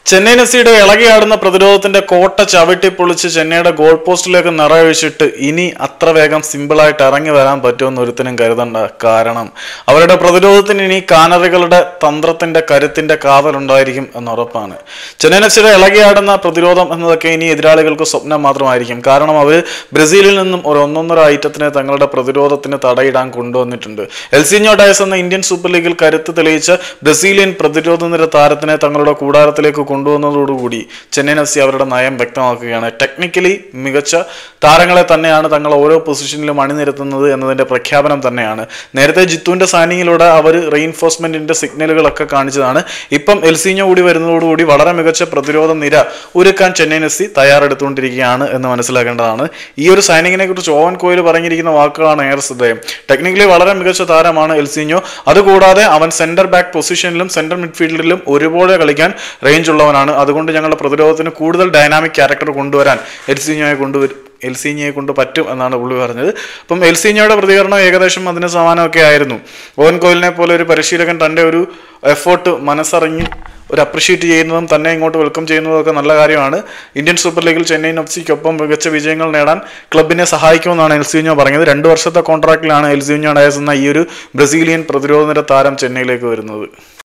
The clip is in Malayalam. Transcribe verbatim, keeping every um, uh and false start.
ചെന്നൈയിൻ എഫ് സിയുടെ ഇളകിയാടുന്ന പ്രതിരോധത്തിന്റെ കോട്ട ചവിട്ടിപ്പൊളിച്ച് ചെന്നൈയുടെ ഗോൾ പോസ്റ്റിലേക്ക് നിറയൊഴിച്ചിട്ട് ഇനി അത്ര വേഗം സിമ്പിളായിട്ട് ഇറങ്ങി വരാൻ പറ്റുമെന്ന് ഒരുത്തനും കരുതണ്ട. കാരണം അവരുടെ പ്രതിരോധത്തിന് ഇനി കാനറികളുടെ തന്ത്രത്തിന്റെ കരുത്തിന്റെ കാവലുണ്ടായിരിക്കും എന്നുറപ്പാണ്. ചെന്നൈയിൻ എഫ് സിയുടെ ഇളകിയാടുന്ന പ്രതിരോധം എന്നതൊക്കെ ഇനി എതിരാളികൾക്ക് സ്വപ്നം മാത്രമായിരിക്കും. കാരണം അവർ ബ്രസീലിൽ നിന്നും ഒരു ഒന്നൊന്നര ഐറ്റത്തിനെ തങ്ങളുടെ പ്രതിരോധത്തിന് തടയിടാൻ കൊണ്ടുവന്നിട്ടുണ്ട്. എൽസീഞ്ഞോ ഡയസ് എന്ന ഇന്ത്യൻ സൂപ്പർ ലീഗിൽ കരുത്ത് തെളിയിച്ച ബ്രസീലിയൻ പ്രതിരോധ നിര താരത്തിനെ തങ്ങളുടെ കൂടാരത്തിലേക്ക് കൊണ്ടുവന്നതോടുകൂടി ചെന്നൈയിൻ എഫ് സി അവരുടെ നയം വ്യക്തമാക്കുകയാണ്. ടെക്നിക്കലി മികച്ച താരങ്ങളെ തന്നെയാണ് തങ്ങൾ ഓരോ പൊസിഷനിലും അണിനിരത്തുന്നത് എന്നതിന്റെ പ്രഖ്യാപനം തന്നെയാണ്. നേരത്തെ ജിത്തുവിന്റെ സൈനിങ്ങിലൂടെ അവർ റീഇൻഫോഴ്സ്മെന്റിന്റെ സിഗ്നലുകളൊക്കെ കാണിച്ചതാണ്. ഇപ്പം എൽസീഞ്ഞോ കൂടി വരുന്നതോടുകൂടി വളരെ മികച്ച പ്രതിരോധ നിര ഒരുക്കാൻ ചെന്നൈയിൻ എഫ് സി തയ്യാറെടുത്തുകൊണ്ടിരിക്കുകയാണ് എന്ന് മനസ്സിലാക്കേണ്ടതാണ്. ഈ ഒരു സൈനിങ്ങിനെ കുറിച്ച് ഓവൻ കോയിൽ പറഞ്ഞിരിക്കുന്ന വാക്കുകളാണ് ഏറെ ശ്രദ്ധേയം. ടെക്നിക്കലി വളരെ മികച്ച താരമാണ് എൽസീഞ്ഞോ. അതുകൂടാതെ അവൻ സെന്റർ ബാക്ക് പൊസിഷനിലും സെന്റർ മിഡ്ഫീൽഡിലും ഒരുപോലെ കളിക്കാൻ റേഞ്ച് ഉള്ളവനാണ്. അതുകൊണ്ട് ഞങ്ങളുടെ പ്രതിരോധത്തിന് കൂടുതൽ ഡൈനാമിക് ക്യാരക്ടർ കൊണ്ടുവരാൻ എൽസീഞ്ഞോയെ കൊണ്ടുവരും എൽസീഞ്ഞയെ കൊണ്ട് പറ്റും എന്നാണ് പുള്ളി പറഞ്ഞത്. അപ്പം എൽസീഞ്ഞോയുടെ പ്രതികരണം ഏകദേശം അതിന് സമാനമൊക്കെ ആയിരുന്നു. ഓവൻ കോയിലിനെ പോലെ ഒരു പരിശീലകൻ തൻ്റെ ഒരു എഫേർട്ട് മനസ്സറിഞ്ഞ് ഒരു അപ്രിഷ്യേറ്റ് ചെയ്യുന്നതും തന്നെ ഇങ്ങോട്ട് വെൽക്കം ചെയ്യുന്നതും ഒക്കെ നല്ല കാര്യമാണ്. ഇന്ത്യൻ സൂപ്പർ ലീഗിൽ ചെന്നൈയിൻ എഫ് സിക്കൊപ്പം മികച്ച വിജയങ്ങൾ നേടാൻ ക്ലബിനെ സഹായിക്കുമെന്നാണ് എൽസീഞ്ഞോ പറഞ്ഞത്. രണ്ട് വർഷത്തെ കോൺട്രാക്റ്റിലാണ് എൽസീഞ്ഞോ ഡയസ് എന്ന ഈ ഒരു ബ്രസീലിയൻ പ്രതിരോധ നിര താരം ചെന്നൈയിലേക്ക് വരുന്നത്.